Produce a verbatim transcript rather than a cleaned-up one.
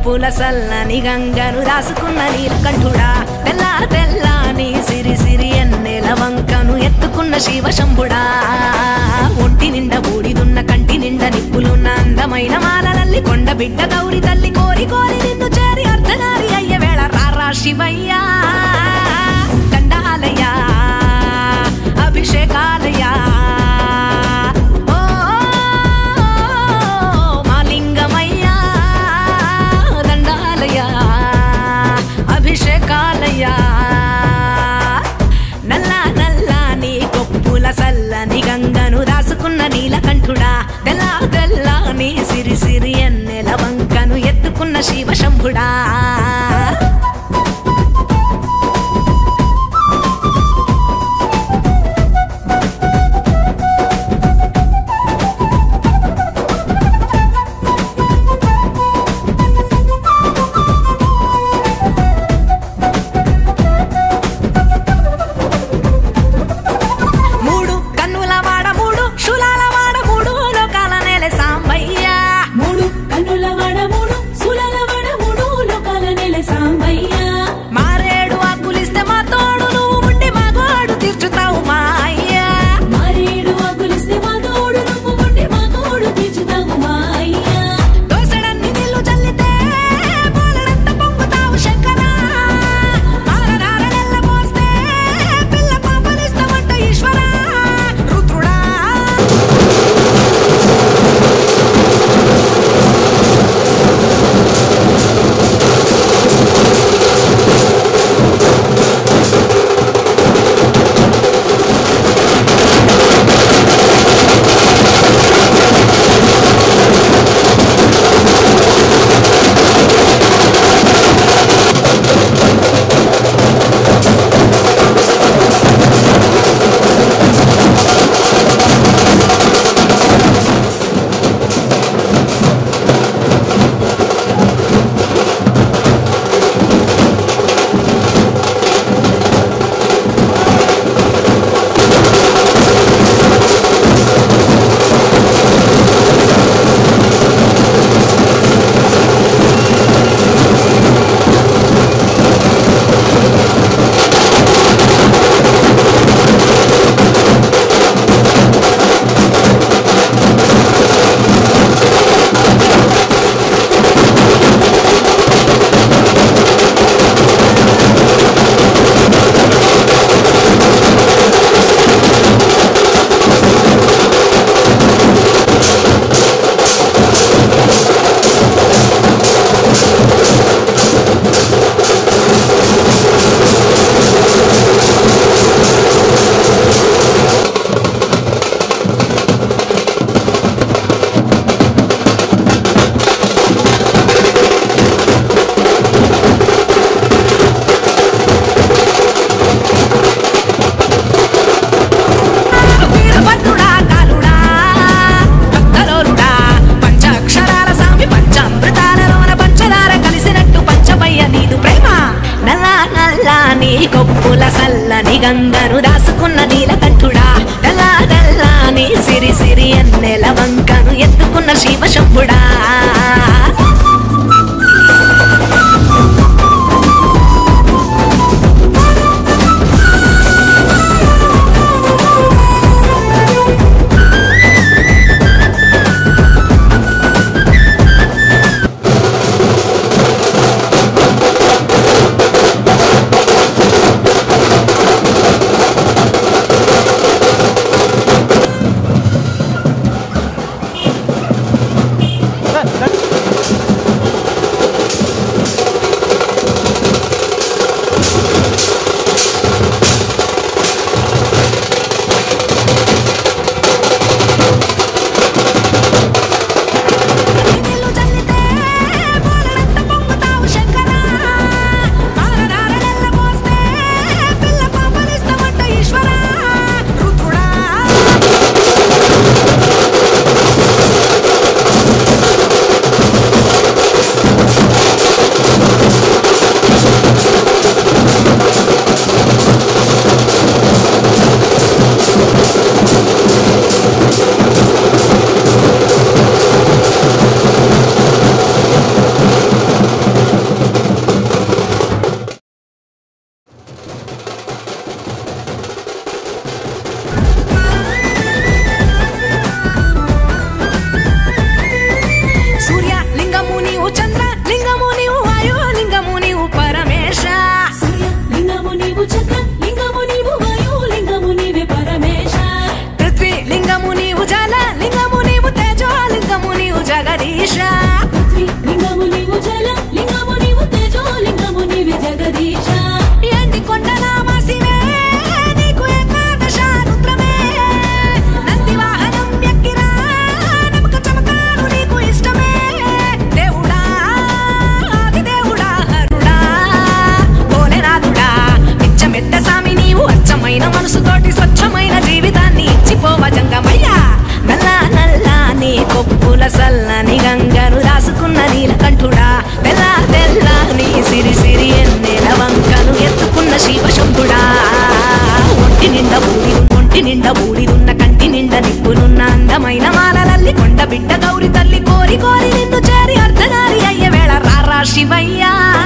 కొప్పుల సల్లని గంగను రాసుకున్న నీలకంఠుడా తెల్ల తెల్లని సిరి సిరి ఎన్నెల వంకను ఎత్తుకున్న శివశంభుడా ఒంటి నిండా బూడిదున్న కంటి నిండా నిప్పులున్న అందమైన మాలలల్లి కొండ బిడ్డ గౌరి తల్లి కోరి కోరి నిన్ను చేరి అర్ధనారి అయ్యే వేళ రారా శివయ్యా దండాలయ్యా అభిషేకాలయ్యా అభిషేకాలయ్యా నల్ల నల్ల నీ కొప్పుల సల్లని గంగను రాసుకున్న నీలకంఠుడా తెల్ల తెల్ల నీ సిరి సిరి ఎన్నెల వంకను ఎత్తుకున్న శివశంభుడా కొప్పుల సల్లని గంగను దాసుకున్న నీలకంఠుడా తెల్ల తెల్లని సిరి సిరి ఎన్నెల వంకను ఎత్తుకున్న శివశంభుడా నిండా బూడిదున్న కంటి నిండా నిప్పునున్న అందమైన మాలలల్లి కొండ బిడ్డ గౌరి తల్లి కోరి కోరి నిన్ను చేరి అర్ధనారి అయ్యే వేళ రారా శివయ్యా